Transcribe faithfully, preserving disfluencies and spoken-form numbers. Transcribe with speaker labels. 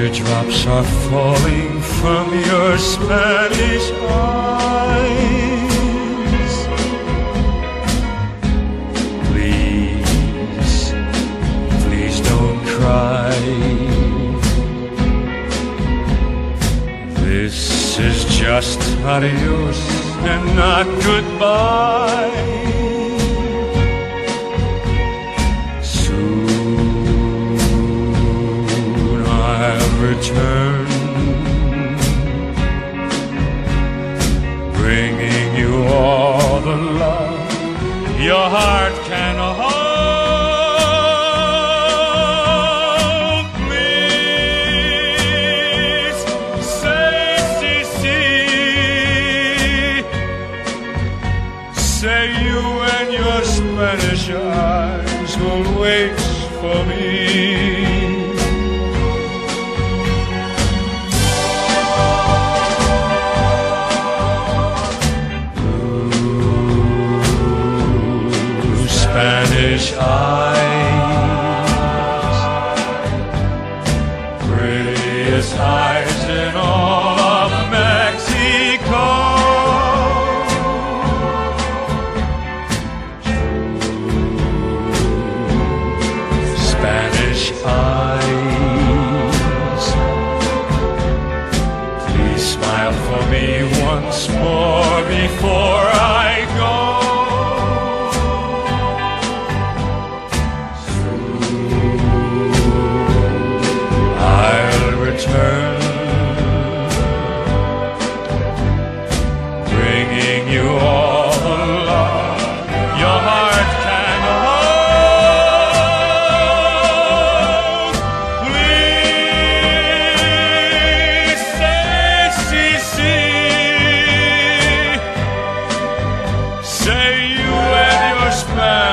Speaker 1: Teardrops are falling from your Spanish eyes. Please, please don't cry. This is just adios and not goodbye. Return, bringing you all the love your heart can hold. Please say, si, si. Say you and your Spanish eyes will wait for me. Spanish eyes, prettiest eyes in all of Mexico. Spanish eyes, please smile for me once more before I go. Return, bringing you all the love your heart can hold. Please say, si, si. Say you and your Spanish